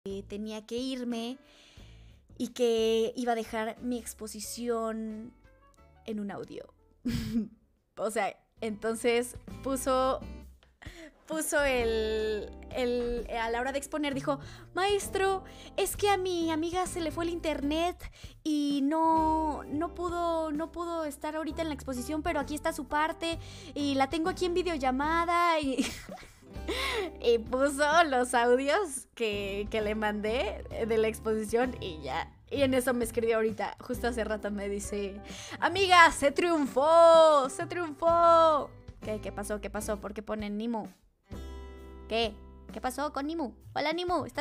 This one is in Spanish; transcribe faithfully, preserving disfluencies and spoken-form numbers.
tenía que irme y que iba a dejar mi exposición en un audio. O sea, entonces puso... Puso el, el... A la hora de exponer dijo: maestro, es que a mi amiga se le fue el internet y no, no pudo, no pudo estar ahorita en la exposición, pero aquí está su parte y la tengo aquí en videollamada y... y puso los audios que, que le mandé de la exposición y ya. Y en eso me escribió ahorita, justo hace rato me dice: amiga, se triunfó, se triunfó. ¿Qué, qué pasó? ¿Qué pasó? ¿Por qué ponen Nimu? ¿Qué? ¿Qué pasó con Nimu? Hola, Nimu, ¿estás